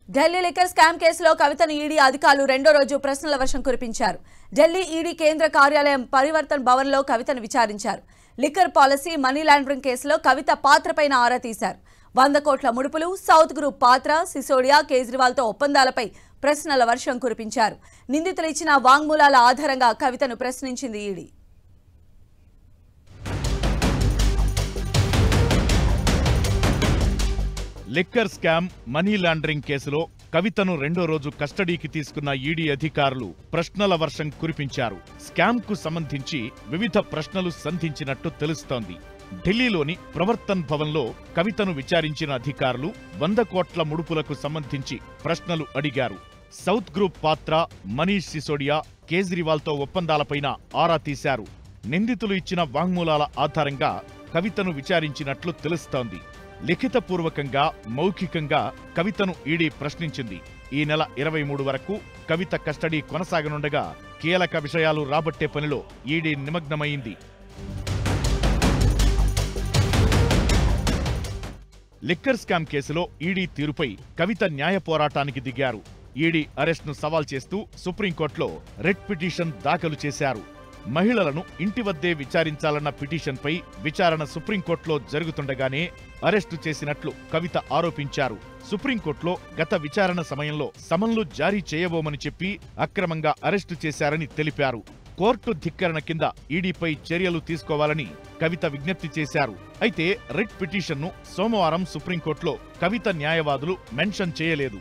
Delhi liquor scam కేసులో కవితను ED అధికారులు రెండో రోజు ప్రశ్నల వర్షం కురిపించారు. ఢిల్లీ ఈడీ కేంద్ర కార్యాలయం పరివర్తన్ భవన్లో కవితను విచారించారు. లిక్కర్ పాలసీ, మనీ లాండరింగ్ కేసులో కవిత పాత్రపైన ఆరా తీశారు. 100 కోట్ల ముడుపులు, సౌత్ గ్రూప్ పాత్ర, సిసోడియా, కేజ్రీవాల్తో ఒప్పందాలపై ప్రశ్నల వర్షం కురిపించారు. నిందితులు ఇచ్చిన వాంగ్మూలాల ఆధారంగా కవితను ప్రశ్నించింది ED. Liquor scam, money laundering కేసులో కవితను రెండో రోజు కస్టడీకి తీసుకున్న ఈడీ అధికారులు ప్రశ్నల వర్షం కురిపించారు. స్కామ్ కు సంబంధించి వివిధ ప్రశ్నలు సంధించినట్టు తెలుస్తోంది. ఢిల్లీలోని ప్రవర్తన్ భవన్లో కవితను విచారించిన అధికారులు 100 కోట్ల ముడుపులకు సంబంధించి ప్రశ్నలు అడిగారు. సౌత్ గ్రూప్ పాత్ర, మనీష్ సిసోడియా, కేజ్రీవాల్తో ఒప్పందాలపైన ఆరా తీశారు. నిందితులు ఇచ్చిన వాంగ్మూలాల ఆధారంగా కవితను విచారించినట్లు తెలుస్తోంది. లిఖితపూర్వకంగా, మౌఖికంగా కవితను ఈడీ ప్రశ్నించింది. ఈ నెల 23 వరకు కవిత కస్టడీ కొనసాగనుండగా కీలక విషయాలు రాబట్టే పనిలో ఈడీ నిమగ్నమైంది. లిక్కర్ స్కామ్ కేసులో ఈడీ తీరుపై కవిత న్యాయ పోరాటానికి దిగారు. ఈడీ అరెస్ట్ను సవాల్ చేస్తూ సుప్రీంకోర్టులో రిట్ పిటిషన్ దాఖలు చేశారు. మహిళలను ఇంటి వద్దే విచారించాలన్న పిటిషన్పై విచారణ సుప్రీంకోర్టులో జరుగుతుండగానే అరెస్టు చేసినట్లు కవిత ఆరోపించారు. సుప్రీంకోర్టులో గత విచారణ సమయంలో సమన్లు జారీ చేయబోమని చెప్పి అక్రమంగా అరెస్టు చేశారని తెలిపారు. కోర్టు ధిక్కరణ కింద ఈడీపై చర్యలు తీసుకోవాలని కవిత విజ్ఞప్తి చేశారు. అయితే రిట్ పిటిషన్ను సోమవారం సుప్రీంకోర్టులో కవిత న్యాయవాదులు మెన్షన్ చేయలేదు.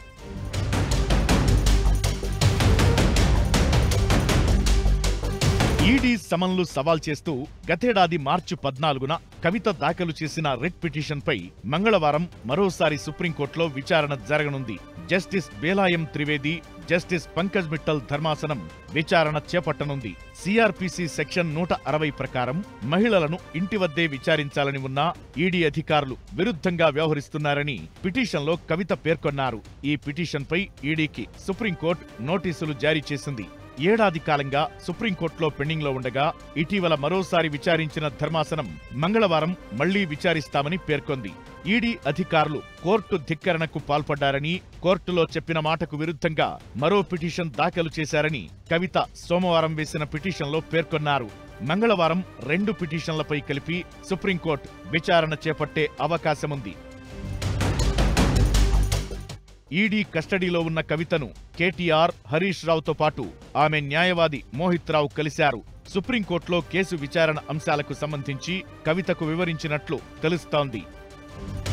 ఈడీ సమన్లు సవాల్ చేస్తూ గతేడాది మార్చి 14న కవిత దాఖలు చేసిన రిట్ పిటిషన్పై మంగళవారం మరోసారి సుప్రీంకోర్టులో విచారణ జరగనుంది. జస్టిస్ బేలాయం త్రివేది, జస్టిస్ పంకజ్ మిట్టల్ ధర్మాసనం విచారణ చేపట్టనుంది. సిఆర్పిసి సెక్షన్ 160 ప్రకారం మహిళలను ఇంటి వద్దే విచారించాలని ఉన్న ఈడీ అధికారులు విరుద్ధంగా వ్యవహరిస్తున్నారని పిటిషన్లో కవిత పేర్కొన్నారు. ఈ పిటిషన్పై ఈడీకి సుప్రీంకోర్టు నోటీసులు జారీ చేసింది. ఏడాది కాలంగా సుప్రీంకోర్టులో పెండింగ్లో ఉండగా ఇటీవల మరోసారి విచారించిన ధర్మాసనం మంగళవారం మళ్లీ విచారిస్తామని పేర్కొంది. ఈడీ అధికారులు కోర్టు ధిక్కరణకు పాల్పడ్డారని, కోర్టులో చెప్పిన మాటకు విరుద్ధంగా మరో పిటిషన్ దాఖలు చేశారని కవిత సోమవారం వేసిన పిటిషన్లో పేర్కొన్నారు. మంగళవారం 2 పిటిషన్లపై కలిపి సుప్రీంకోర్టు విచారణ చేపట్టే అవకాశముంది. ఈడీ కస్టడీలో ఉన్న కవితను కేటీఆర్, హరీష్ రావుతో పాటు ఆమె న్యాయవాది మోహిత్ రావు కలిశారు. సుప్రీంకోర్టులో కేసు విచారణ అంశాలకు సంబంధించి కవితకు వివరించినట్లు తెలుస్తోంది.